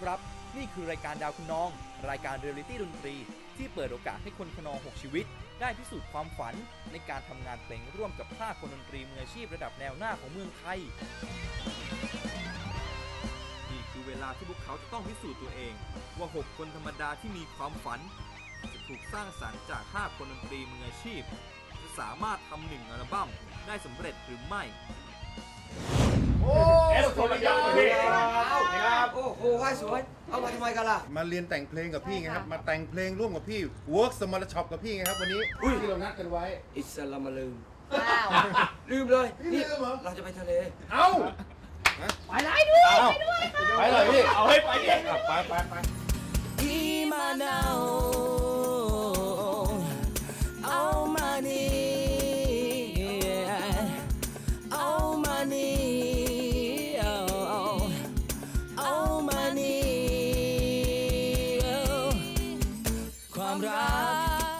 ครับนี่คือรายการดาวคะนองรายการเรียลลิตี้ดนตรีที่เปิดโอกาสให้คนคะนอง6ชีวิตได้พิสูจน์ความฝันในการทำงานเพลงร่วมกับ5คนดนตรีมืออาชีพระดับแนวหน้าของเมืองไทยนี่คือเวลาที่พวกเขาจะต้องพิสูจน์ตัวเองว่า6คนธรรมดาที่มีความฝันจะถูกสร้างสรรค์จาก5คนดนตรีมืออาชีพจะสามารถทำ1อัลบั้มได้สำเร็จหรือไม่สวัสดีครับโอ้โหสวยเอามาทำไมกันล่ะมาเรียนแต่งเพลงกับพี่ไงครับมาแต่งเพลงร่วมกับพี่ Work Smart Shop กับพี่ไงครับวันนี้ที่เรานัดกันไว้อิสลามมาลืมลืมเลยนี่เราจะไปทะเลเอ้าไปเลยด้วยไปเลยพี่เอาให้ไปดิไปอีมาเนาเอามานี่เอามานี่เอามานี่ความรัก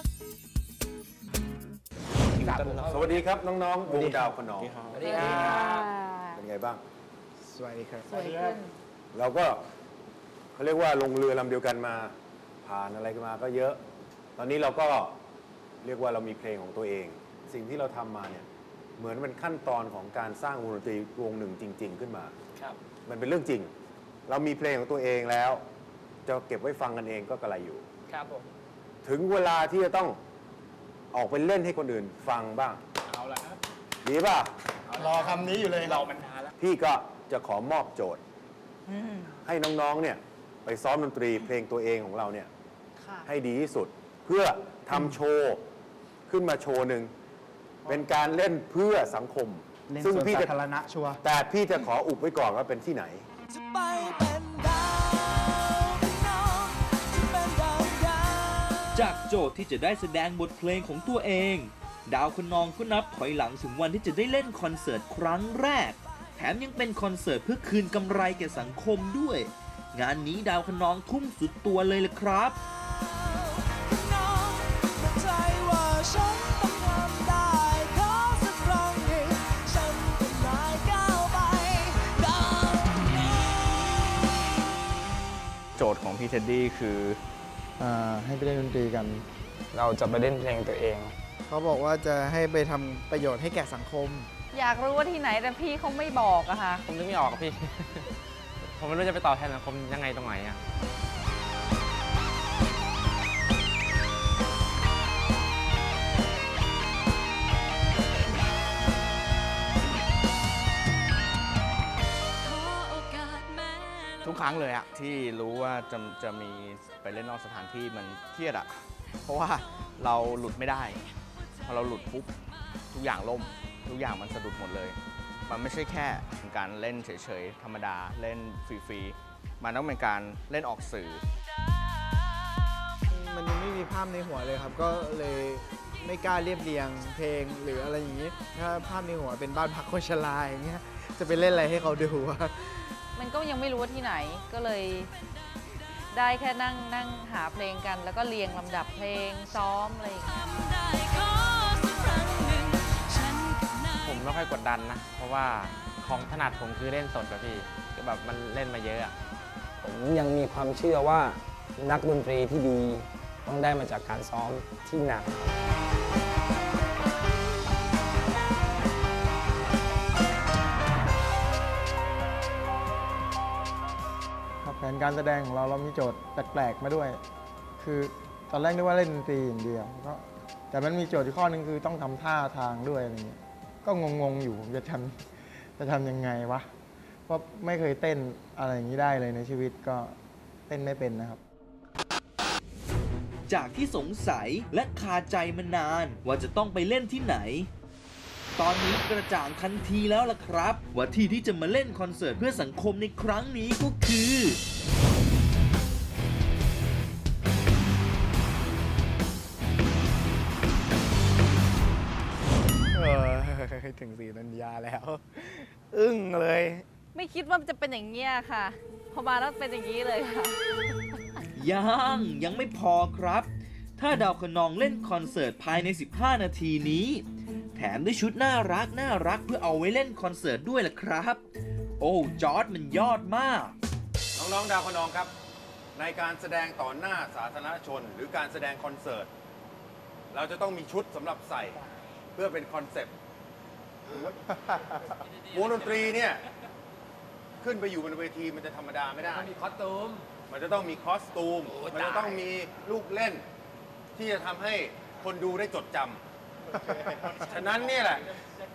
สวัสดีครับน้องๆวงดาวคะนองสวัสดีครับเป็นไงบ้างสวัสดีครับเราก็เขาเรียกว่าลงเรือลำเดียวกันมาผ่านอะไรกันมาก็เยอะตอนนี้เราก็เรียกว่าเรามีเพลงของตัวเองสิ่งที่เราทำมาเนี่ยเหมือนเป็นขั้นตอนของการสร้างวงดนตรีวงหนึ่งจริงๆขึ้นมาครับมันเป็นเรื่องจริงเรามีเพลงของตัวเองแล้วจะเก็บไว้ฟังกันเองก็กระไรอยู่ครับผมถึงเวลาที่จะต้องออกไปเล่นให้คนอื่นฟังบ้างเอาละครับดีป่ะรอคำนี้อยู่เลยเรามันนานแล้วพี่ก็จะขอมอบโจทย์ให้น้องๆเนี่ยไปซ้อมดนตรีเพลงตัวเองของเราเนี่ยให้ดีที่สุดเพื่อทำโชว์ขึ้นมาโชว์หนึ่งเป็นการเล่นเพื่อสังคมซึ่งพี่จะชัวร์แต่พี่จะขออุบไว้ก่อนว่าเป็นที่ไหนจะไปเป็นดาวน้องจะเป็นดาวจากโจทย์ที่จะได้แสดงบทเพลงของตัวเองดาวคะนองก็นับถอยหลังถึงวันที่จะได้เล่นคอนเสิร์ตครั้งแรกแถมยังเป็นคอนเสิร์ตเพื่อคืนกำไรแก่สังคมด้วยงานนี้ดาวคะนองทุ่มสุดตัวเลยล่ะครับน้องมั่นใจว่าฉันต้องทำได้ขอสักครั้งหนึ่งฉันจะได้ก้าวไปดาวนี้โจทย์ของพี่เท็ดดี้คือให้ไปเล่นดนตรีกันเราจะไปเล่นเพลงตัวเองเขาบอกว่าจะให้ไปทำประโยชน์ให้แก่สังคมอยากรู้ว่าที่ไหนแต่พี่เขาไม่บอกอะค่ะผมนึกไม่ออกพี่ ผมไม่รู้จะไปตอบแทนสังคมยังไงตรงไหนอะทุกครั้งเลยอะที่รู้ว่าจะมีไปเล่นนอกสถานที่มันเครียดอะเพราะว่าเราหลุดไม่ได้พอเราหลุดปุ๊บทุกอย่างล่มทุกอย่างมันสะดุดหมดเลยมันไม่ใช่แค่การเล่นเฉยๆธรรมดาเล่นฟรีๆมันต้องเป็นการเล่นออกสื่อมันยังไม่มีภาพในหัวเลยครับก็เลยไม่กล้าเรียบเรียงเพลงหรืออะไรอย่างนี้ถ้าภาพในหัวเป็นบ้านพักคนชราอย่างเงี้ยจะไปเล่นอะไรให้เขาดูว่ามันก็ยังไม่รู้ว่าที่ไหนก็เลยได้แค่นั่งหาเพลงกันแล้วก็เรียงลำดับเพลงซ้อมอะไรอย่างเงี้ยผมไม่ค่อยกดดันนะเพราะว่าของถนัดผมคือเล่นสดกับพี่คือแบบมันเล่นมาเยอะผมยังมีความเชื่อว่านักดนตรีที่ดีต้องได้มาจากการซ้อมที่หนักแผนการแสดงของเรามีโจทย์แปลกๆมาด้วยคือตอนแรกนึกว่าเล่นดนตรีอย่างเดียวก็แต่มันมีโจทย์อีกข้อนึงคือต้องทำท่าทางด้วยอะไรเงี้ยก็งงๆอยู่จะทำยังไงวะเพราะไม่เคยเต้นอะไรอย่างนี้ได้เลยในชีวิตก็เต้นไม่เป็นนะครับจากที่สงสัยและคาใจมานานว่าจะต้องไปเล่นที่ไหนตอนนี้กระจ่างทันทีแล้วล่ะครับว่าที่จะมาเล่นคอนเสิร์ตเพื่อสังคมในครั้งนี้ก็คือถึง4 กันยาแล้วอึ้งเลยไม่คิดว่าจะเป็นอย่างเงี้ยค่ะพอมาแล้วเป็นอย่างนี้เลยค่ะยังไม่พอครับถ้าดาวคะนองเล่นคอนเสิร์ตภายใน15 นาทีนี้แถมด้วยชุดน่ารักเพื่อเอาไว้เล่นคอนเสิร์ตด้วยล่ะครับโอ้จอร์จมันยอดมากน้องๆดาวคะนองครับ ในการแสดงต่อหน้าสาธารณชน หรือการแสดงคอนเสิร์ต เราจะต้องมีชุดสำหรับใส่เพื่อเป็นคอนเซปต์วงดนตรีเนี่ย ขึ้นไปอยู่บนเวทีมันจะธรรมดาไม่ได้มันมีคอสตูมมันจะต้องมีคอสตูมมันจะต้องมีลูกเล่น ที่จะทำให้คนดูได้จดจำฉะนั้นเนี่ยแหละ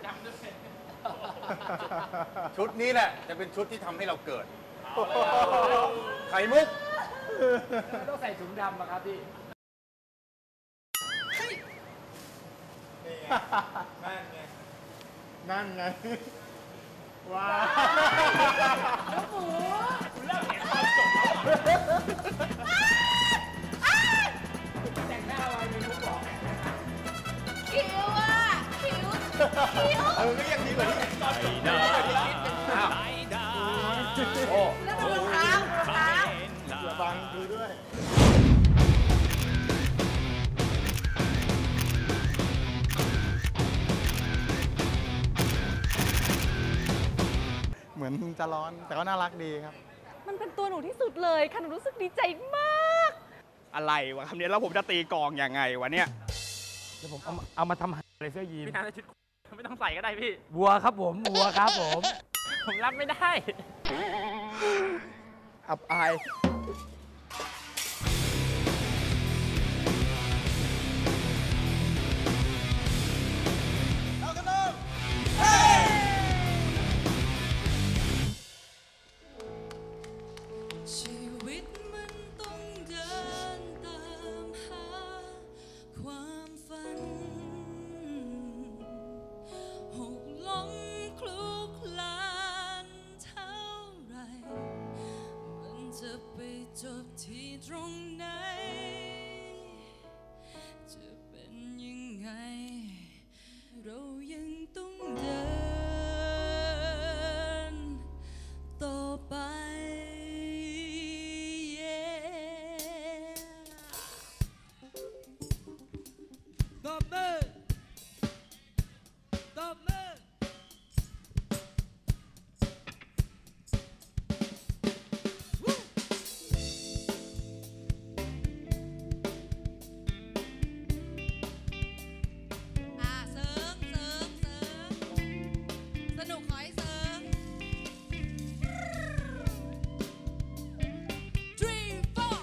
ชุดนี้แหละจะเป็นชุดที่ทำให้เราเกิด ไข่มุกต้องใส่ถุงดำอะครับพี่นั่นไง ว้าคิวอ่ะ คิวเออก็ยังดีกว่าที่ตอนจบอ้าวโอ้แล้วดูรองเท้ารองเท้าฟังดูด้วย เหมือนจะร้อนแต่ก็น่ารักดีครับมันเป็นตัวหนูที่สุดเลยค่ะ หนูรู้สึกดีใจมากอะไรวะคำนี้แล้วผมจะตีกลองยังไงวะเนี่ยเดี๋ยวผมเอามาทำอะไรเสื้อยีนพี่นาชุดไม่ต้องใส่ก็ได้พี่วัวครับผมวัวครับผมผมรับไม่ได้อับอายชีวิตมันต้องเดินตามหาความฝันหกล้มคลุกคลานเท่าไรมันจะไปจบที่ตรงไหนจะเป็นยังไงเรายังต้องเดินต่อไป ตบมือตบมือเสริงสนุกขอให้เสริง three four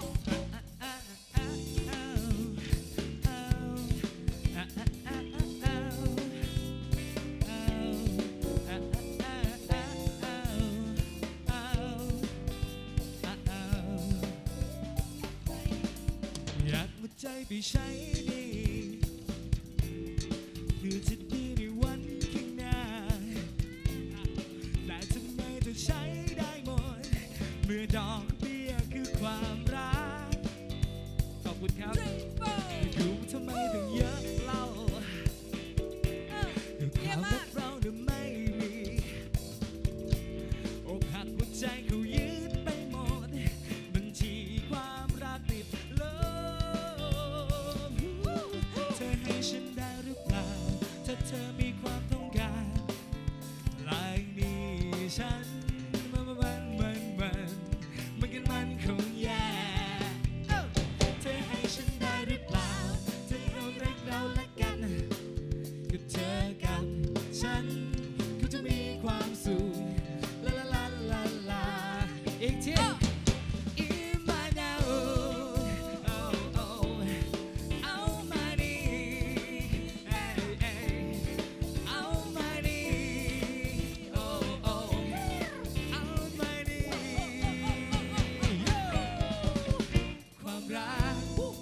อยากมาใจไปใช้ดีเพื่อจะดีในวันข้างหน้าแต่ทำไมต้องใช้ได้หมดเมื่อดอกเบี้ยคือความรักขอบคุณครับดูทำไมต้องเยอะเล่าความรักเราเนี่ยไม่มีอกหักหัวใจเขายืดไปหมดบัญชีความรักติดลบเธอให้ฉันได้หรือเปล่าถ้าเธอมีความต้องการลายนี้ฉันมันคงแย่เธอให้ฉันได้หรือเปล่าเธอเรารักเราละกันกับเธอกับฉันเขาจะมีความสุขลาลาลาลาลาอีกที In my now oh oh เอามานี่เอามานี่ oh oh เอามานี่ความรัก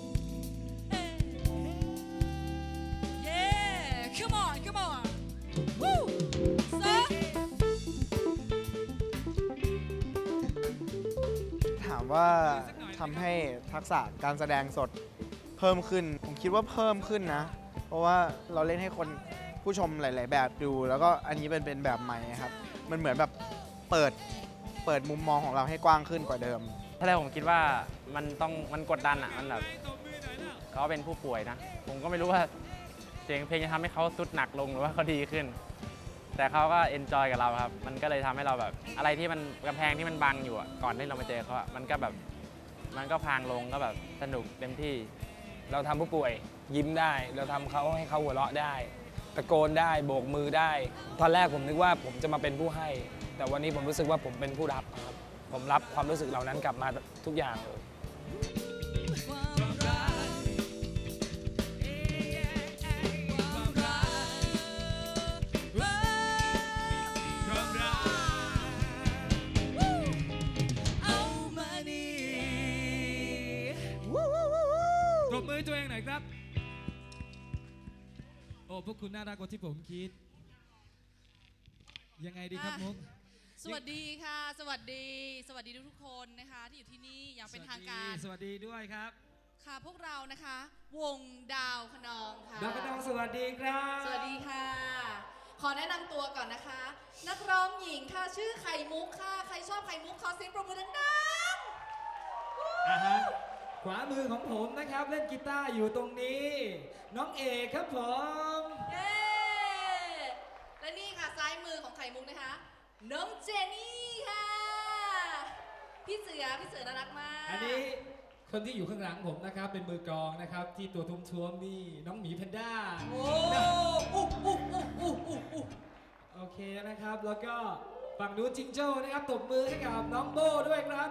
Yeah come on come on Woo so ถามว่าทำให้ทักษะการแสดงสดเพิ่มขึ้น ผมคิดว่าเพิ่มขึ้นนะ เพราะว่าเราเล่นให้คนผู้ชมหลาย ๆ แบบดู แล้วก็อันนี้เป็นแบบใหม่ครับ มันเหมือนแบบเปิดมุมมองของเราให้กว้างขึ้นกว่าเดิมถ้าแรกผมคิดว่ามันกดดันอ่ะมันแบบเขาเป็นผู้ป่วยนะ ผมก็ไม่รู้ว่าเสียงเพลงจะทำให้เขาสุดหนักลงหรือว่าเขาดีขึ้น ผแต่เขาก็เอนจอยกับเราครับมันก็เลยทำให้เราแบบอะไรที่มันกำแพงที่มันบังอยู่ก่อนที่เรามาเจอเขามันก็แบบมันก็พางลงก็แบบสนุกเต็มที่เราทำผู้ป่วยยิ้มได้เราทำเขาให้เขาหัวเราะได้ตะโกนได้โบกมือได้ตอนแรกผมนึกว่าผมจะมาเป็นผู้ให้แต่วันนี้ผมรู้สึกว่าผมเป็นผู้รับครับผมรับความรู้สึกเหล่านั้นกลับมาทุกอย่างเลยปรบมือตัวเองหน่อยครับโอ้พวกคุณน่ารักกว่าที่ผมคิดยังไงดีครับมุกสวัสดีค่ะสวัสดีทุกคนนะคะที่อยู่ที่นี่อย่างเป็นทางการสวัสดีด้วยครับค่ะพวกเรานะคะวงดาวคะนองค่ะดาวคะนองสวัสดีครับสวัสดีค่ะขอแนะนำตัวก่อนนะคะนักร้องหญิงค่ะชื่อไข่มุกค่ะใครชอบไข่มุกขอเสียงปรบมือดังๆขวามือของผมนะครับเล่นกีตาร์อยู่ตรงนี้น้องเอกครับผมเย้และนี่ค่ะซ้ายมือของไข่มุกนะคะน้องเจนี่ค่ะพี่เสือน่ารักมากอันนี้คนที่อยู่ข้างหลังผมนะครับเป็นมือกลองนะครับที่ตัวท้วมๆนี่น้องหมีแพนด้าโอ้โอเคนะครับแล้วก็ฝั่งนู้นจิงโจ้นะครับตบมือให้กับน้องโบด้วยครับ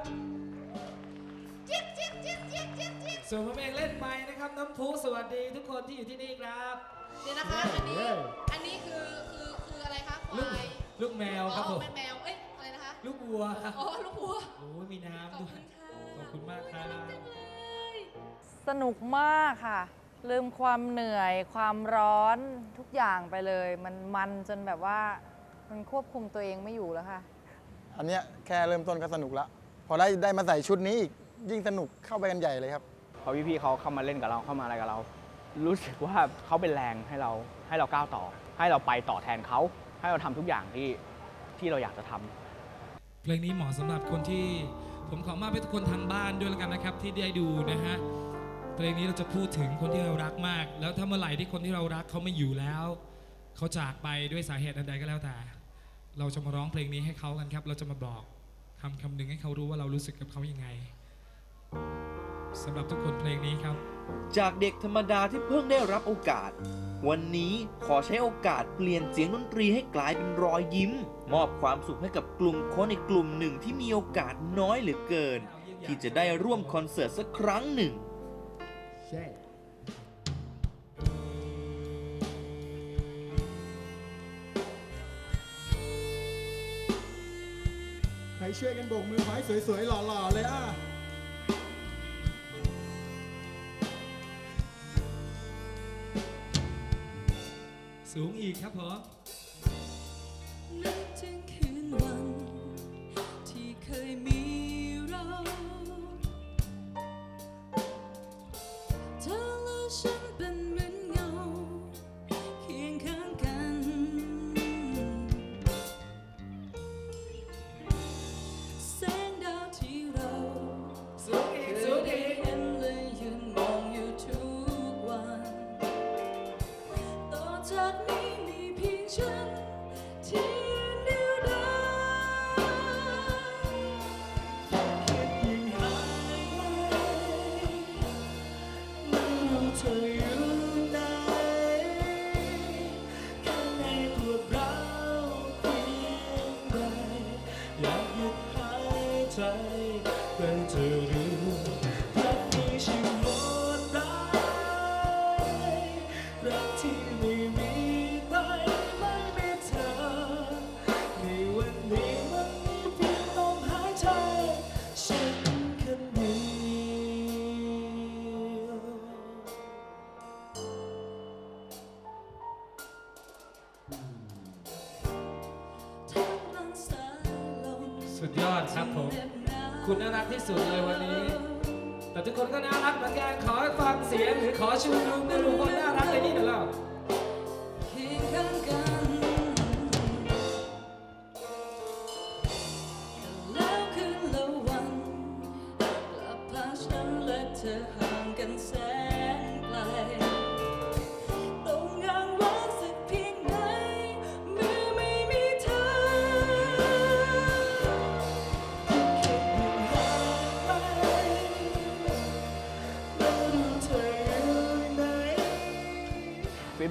ส่วนผมเองเล่นไมค์นะครับน้ำพุสวัสดีทุกคนที่อยู่ที่นี่ครับเดี๋ยวนะคะอันนี้คืออะไรคะควายลูกแมวครับผมแมวอะไรนะคะลูกวัวอ๋อลูกวัวโอ้มีน้ำด้วยขอบคุณมากครับสนุกมากค่ะลืมความเหนื่อยความร้อนทุกอย่างไปเลยมันจนแบบว่ามันควบคุมตัวเองไม่อยู่แล้วค่ะอันเนี้ยแค่เริ่มต้นก็สนุกแล้วพอได้มาใส่ชุดนี้อีกยิ่งสนุกเข้าไปกันใหญ่เลยครับพอพี่ๆเขาเข้ามาเล่นกับเราเข้ามาอะไรกับเรารู้สึกว่าเขาเป็นแรงให้เราก้าวต่อให้เราไปต่อแทนเขาให้เราทำทุกอย่างที่เราอยากจะทำเพลงนี้เหมาะสำหรับคนที่ผมขอมอบให้ทุกคนทางบ้านด้วยแล้วกันนะครับที่ได้ดูนะฮะเพลงนี้เราจะพูดถึงคนที่เรารักมากแล้วถ้าเมื่อไหร่ที่คนที่เรารักเขาไม่อยู่แล้วเขาจากไปด้วยสาเหตุอันใดก็แล้วแต่เราจะมาร้องเพลงนี้ให้เขากันครับเราจะมาบอกคำหนึ่งให้เขารู้ว่าเรารู้สึกกับเขายังไงสำหรับทุกคนเพลงนี้ครับจากเด็กธรรมดาที่เพิ่งได้รับโอกาสวันนี้ขอใช้โอกาสเปลี่ยนเสียงดนตรีให้กลายเป็นรอยยิ้มมอบความสุขให้กับกลุ่มคนอีกกลุ่มหนึ่งที่มีโอกาสน้อยเหลือเกินที่จะได้ร่วมคอนเสิร์ตสักครั้งหนึ่งใครช่วยกันโบกมือไม้สวยๆหล่อๆเลยสูงอีกครับผมนึกถึงคืนวันที่เคยมีเราเธอและฉันเป็นเหมือนเงาเคียงข้างกันแสงดาวที่เราสูงอีกเห็นและยืนมองอยู่ทุกวันต่อจากนี้มีเพียงฉันที่เดียวดายยิ่งหายไม่รู้เธออยู่ไหนข้างในปวดร้าวเพียงใดอยากหยุดหายใจแต่เธอรู้รักนี้ช่างโหดร้ายรักที่ไม่มีไปไม่มีเธอในวันนี้มันมีเพียงลมหายใจฉันคนเดียวทั้งกลางสายลมสุดยอดครับผมคุณน่ารักที่สุดเลยวันนี้แต่ทุกคนก็น่ารักเหมือนกันขอฟังเสียงหรือขอชูมือไม่รู้คนน่ารักในนี้เดี๋ยวเราเคียงข้างกันแล้วคืนละวันกลับพาฉันและเธอห่างกันแสนไกลต้องยังรักสักเพียงไหนเมื่อไม่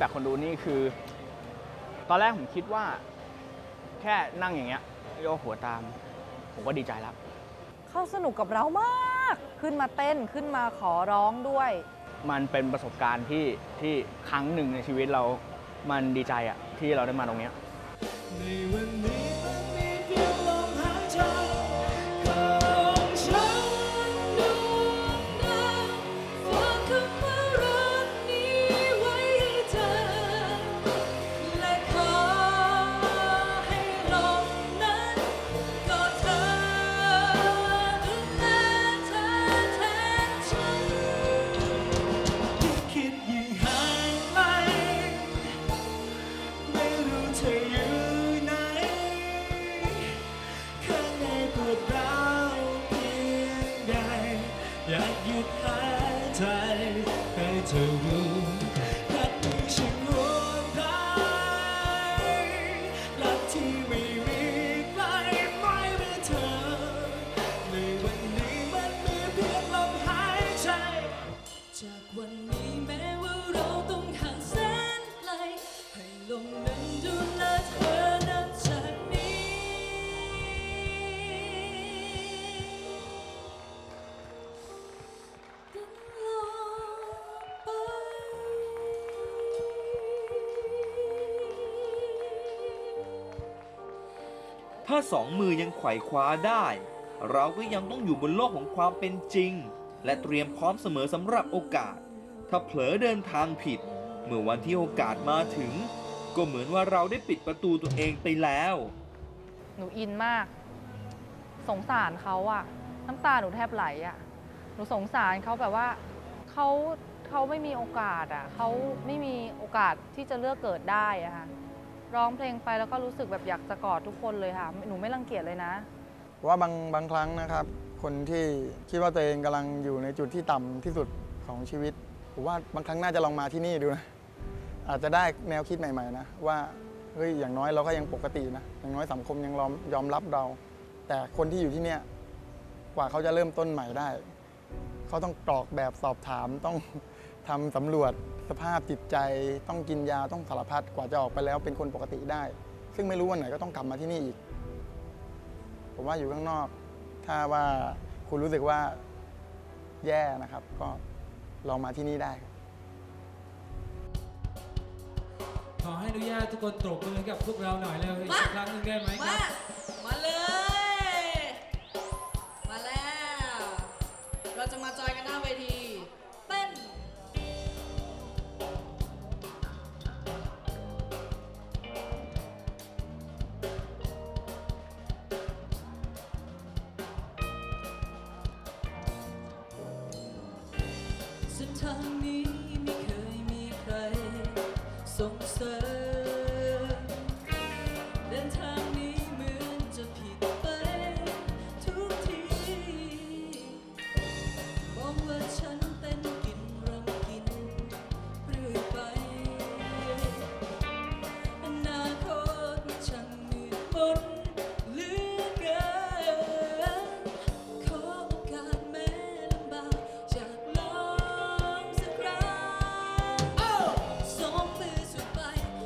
แบ็กคนดูนี่คือ ตอนแรกผมคิดว่าแค่นั่งอย่างเงี้ยโยกหัวตาม ผมก็ดีใจแล้วเขาสนุกกับเรามาก ขึ้นมาเต้นขึ้นมาขอร้องด้วยมันเป็นประสบการณ์ที่ครั้งหนึ่งในชีวิตเรา มันดีใจอะที่เราได้มาตรงเนี้ยในวันนี้มันมีเพียงลมหายใจของฉันดวงดาวฝากคำว่ารักนี้ไว้ให้เธอและขอให้ลมนั้นกอดเธอดูแลเธอแทนฉันยิ่งคิดยิ่งหายไปไม่รู้เธออยู่ไหนข้างในปวดร้าวเพียงใดอยากหยุดหายใจให้เธอรู้รักที่ฉันห่วงใยรักที่ไม่มีใครไม่เหมือนเธอในวันนี้มันมีเพียงลมหายใจจากวันนี้แม้ว่าเราต้องห่างแสนไกลให้ลมนั้นดูแลเธอนับจากนี้ตลอดไปถ้าสองมือยังไขว่คว้าได้ เราก็ยังต้องอยู่บนโลกของความเป็นจริง และเตรียมพร้อมเสมอสำหรับโอกาส ถ้าเผลอเดินทางผิด เมื่อวันที่โอกาสมาถึง ก็เหมือนว่าเราได้ปิดประตูตัวเองไปแล้วหนูอินมาก สงสารเขาอะน้ำตาหนูแทบไหลอะหนูสงสารเขาแบบว่าเขาไม่มีโอกาสอะเขาไม่มีโอกาสที่จะเลือกเกิดได้อะค่ะร้องเพลงไปแล้วก็รู้สึกแบบอยากจะกอดทุกคนเลยค่ะหนูไม่รังเกียจเลยนะว่าบางครั้งนะครับ คนที่คิดว่าตัวเองกำลังอยู่ในจุดที่ต่ำที่สุดของชีวิตผมว่าบางครั้งน่าจะลองมาที่นี่ดูนะอาจจะได้แนวคิดใหม่ๆนะว่าเฮ้ยอย่างน้อยเราก็ยังปกตินะอย่างน้อยสังคมยังยอมรับเรา แต่คนที่อยู่ที่เนี่ยกว่าเขาจะเริ่มต้นใหม่ได้เขาต้องกรอกแบบสอบถามต้องทำสำรวจสภาพจิตใจต้องกินยาต้องสารพัดกว่าจะออกไปแล้วเป็นคนปกติได้ ซึ่งไม่รู้วันไหนก็ต้องกลับมาที่นี่อีกผมว่าอยู่ข้างนอกถ้าว่าคุณรู้สึกว่าแย่นะครับก็ลองมาที่นี่ได้ขอให้อนุญาตทุกคนตบมือให้กับพวกเราหน่อยแล้วอีกสักครั้งหนึงได้ไหมครับมาเลย มาแล้ว เราจะมาจอยกันหน้าเวทีเต้นเส้นทางนี้ไม่เคยมีใครส่งเสริมเดินทางนี้เหมือนจะผิดไปทุกทีมองว่าฉันเต้นกินรำกินเรื่อยไปอนาคตช่างมืดมนเหลือเกินขอโอกาสแม้ลำบากจากลองสักครั้งสองมือสุดไป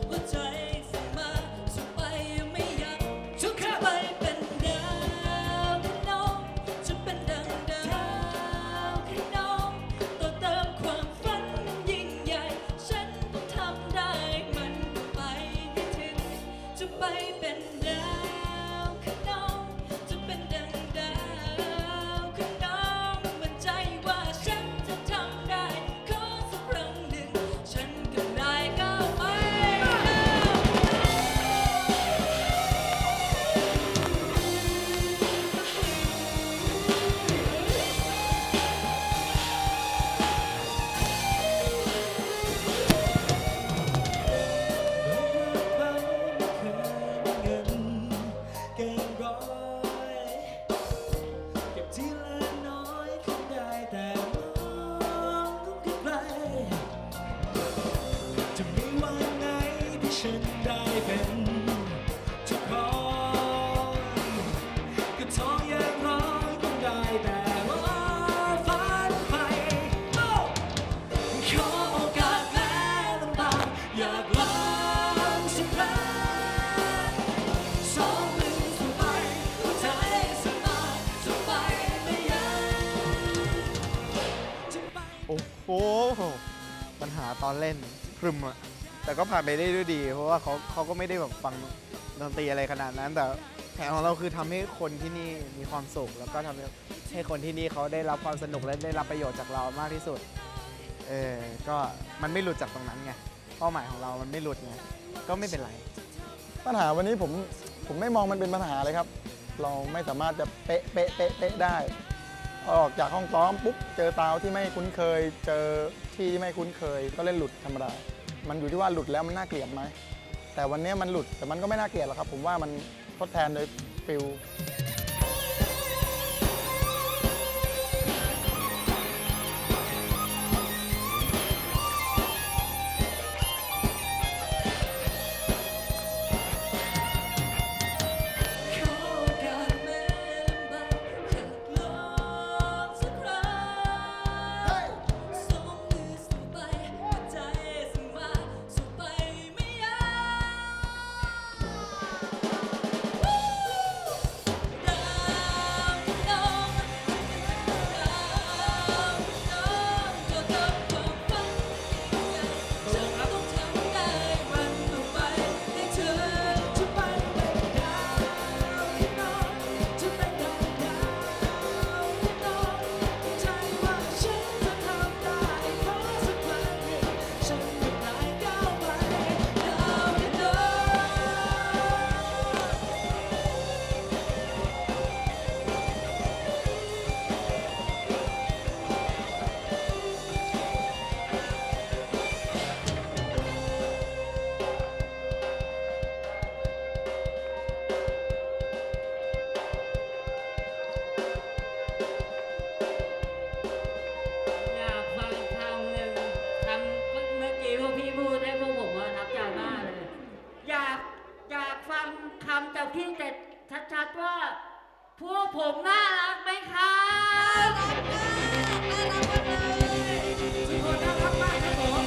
อ้โหปัญหาตอนเล่นพรึมอะแต่ก็ผ่านไปได้ด้วยดี เพราะว่าเขาก็ไม่ได้แบบฟังดนตรีอะไรขนาดนั้น แต่แผนของเราคือทำให้คนที่นี่มีความสุข แล้วก็ทำให้คนที่นี่เขาได้รับความสนุกและได้รับประโยชน์จากเรามากที่สุดก็มันไม่หลุดจากตรงนั้นไงเป้าหมายของเรามันไม่หลุดไงก็ไม่เป็นไรปัญหาวันนี้ผมไม่มองมันเป็นปัญหาเลยครับ เราไม่สามารถจะเป๊ะได้ออกจากห้องซ้อมปุ๊บเจอตาวที่ไม่คุ้นเคย เจอที่ที่ไม่คุ้นเคยก็เล่นหลุดธรรมดามันอยู่ที่ว่าหลุดแล้วมันน่าเกลียดไหมแต่วันนี้มันหลุดแต่มันก็ไม่น่าเกลียดหรอกครับผมว่ามันทดแทนโดยฟิลพี่แต่ชัดๆว่าพวกผมน่ารักไหมครับน่ารักมากเลยทุกคนน่ารักมากครับผม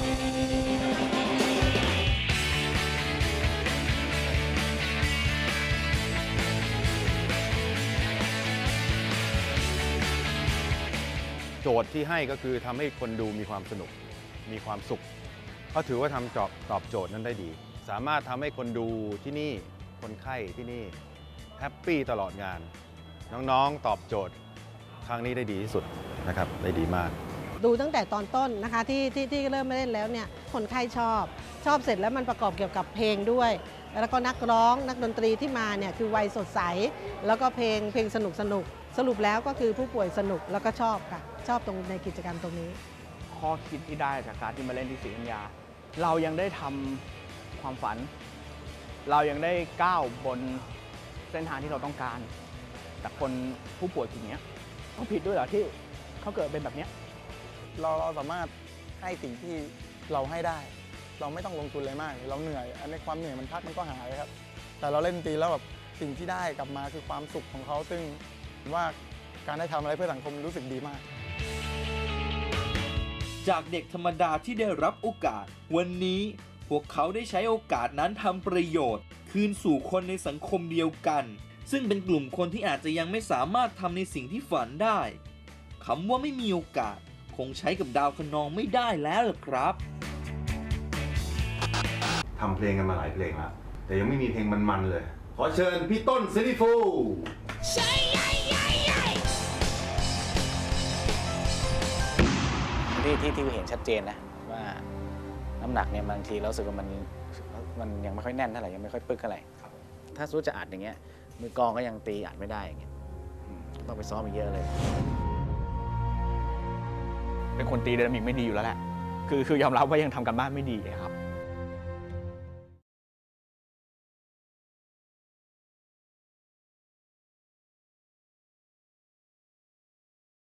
โจทย์ที่ให้ก็คือทำให้คนดูมีความสนุกมีความสุขเขาถือว่าทำตอบโจทย์นั้นได้ดีสามารถทำให้คนดูที่นี่คนไข้ที่นี่แฮปปี้ตลอดงานน้องๆตอบโจทย์ครั้งนี้ได้ดีที่สุดนะครับได้ดีมากดูตั้งแต่ตอนต้นนะคะที่เริ่มมาเล่นแล้วเนี่ยคนไข้ชอบเสร็จแล้วมันประกอบเกี่ยวกับเพลงด้วยแล้วก็นักร้องนักดนตรีที่มาเนี่ยคือวัยสดใสแล้วก็เพลงสนุกสรุปแล้วก็คือผู้ป่วยสนุกแล้วก็ชอบค่ะชอบตรงในกิจกรรมตรงนี้ข้อคิดที่ได้จากการที่มาเล่นที่ศรีธัญญาเรายังได้ทำความฝันเรายังได้ก้าวบนเส้นทางที่เราต้องการแต่คนผู้ป่วยกลุ่มนี้ต้องผิดด้วยเหรอที่เขาเกิดเป็นแบบนี้เราสามารถให้สิ่งที่เราให้ได้เราไม่ต้องลงทุนอะไรมากเราเหนื่อยอันนี้ความเหนื่อยมันพักมันก็หายครับแต่เราเล่นดนตรีแล้วแบบสิ่งที่ได้กลับมาคือความสุขของเขาซึ่งว่าการได้ทำอะไรเพื่อสังคมรู้สึกดีมากจากเด็กธรรมดาที่ได้รับโอกาสวันนี้พวกเขาได้ใช้โอกาสนั้นทำประโยชน์คืนสู่คนในสังคมเดียวกันซึ่งเป็นกลุ่มคนที่อาจจะยังไม่สามารถทำในสิ่งที่ฝันได้คำว่าไม่มีโอกาสคงใช้กับดาวคะนองไม่ได้แล้วล่ะครับทำเพลงกันมาหลายเพลงแล้วแต่ยังไม่มีเพลงมันๆเลยขอเชิญพี่ต้นซิลิฟูที่เห็นชัดเจนนะว่าน้ำหนักเนี่ยบางทีเราสึกว่ามันยังไม่ค่อยแน่นเท่าไหร่ยังไม่ค่อยปึกเท่าไหร่ถ้าสู้จะอัดอย่างเงี้ยมือกองก็ยังตีอัดไม่ได้อย่างเงี้ยต้องไปซ้อมอีกเยอะเลยเป็นคนตีไดนามิกไม่ดีอยู่แล้วแหละคือยอมรับว่ายังทำกันบ้านไม่ดีครับ